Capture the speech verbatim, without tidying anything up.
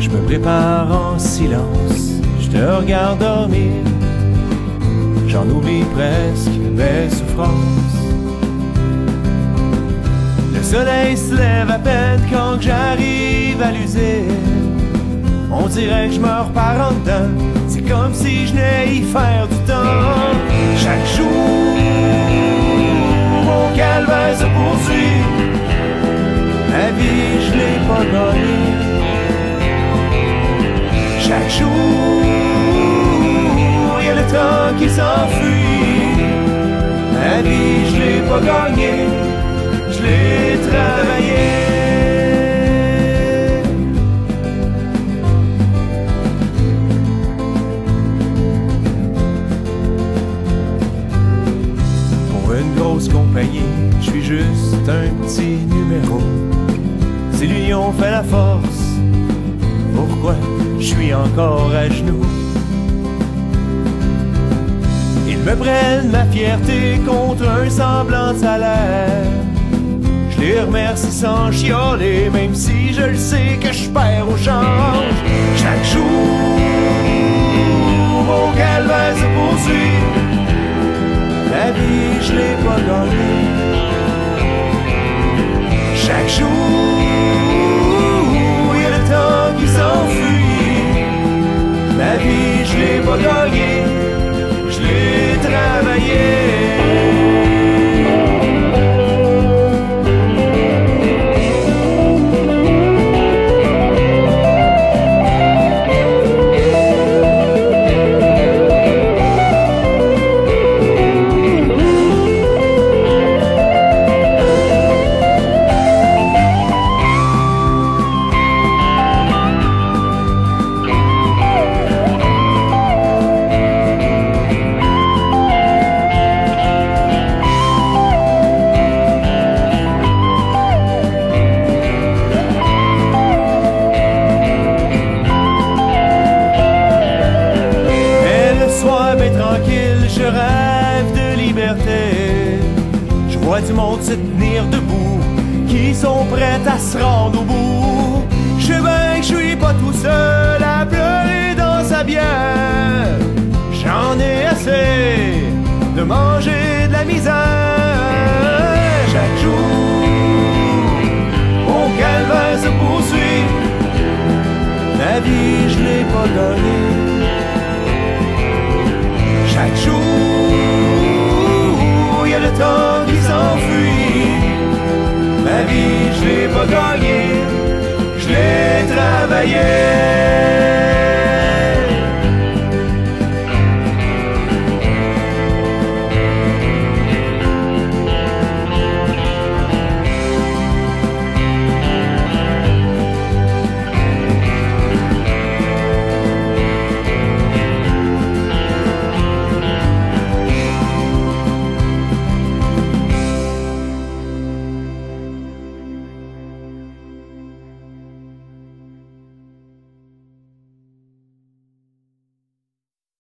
Je me prépare en silence, je te regarde dormir. J'en oublie presque mes souffrances. Le soleil se lève à peine quand j'arrive à l'usine. On dirait que je me repars en dedans, c'est comme si je n'ai y faire du temps. Chaque jour, mon calvaire se poursuit. Ma vie, je l'ai pas gagnée. Chaque jour, il y a le temps qui s'enfuit. Ma vie, je l'ai pas gagnée, je l'ai travaillée. Compagnie, je suis juste un petit numéro. Si l'union fait la force, pourquoi je suis encore à genoux? Ils me prennent ma fierté contre un semblant de salaire. Je les remercie sans chialer, même si je le sais que je perds au change. Chaque jour, mon calvaire se poursuit. La vie, je l'ai pas gagnée. Chaque jour, il y a le temps qui s'enfuit. Ma vie, je l'ai pas gagnée, je l'ai travaillée. Je rêve de liberté. Je vois du monde se tenir debout, qui sont prêts à se rendre au bout. Je sais bien que je suis pas tout seul à pleurer dans sa bière. J'en ai assez de manger de la misère. Chaque jour, mon calvaire se poursuit. La vie, je l'ai pas gagnée. Chaque jour, il y a le temps qui s'enfuit. Ma vie, je l'ai pas gagnée, je l'ai travaillée.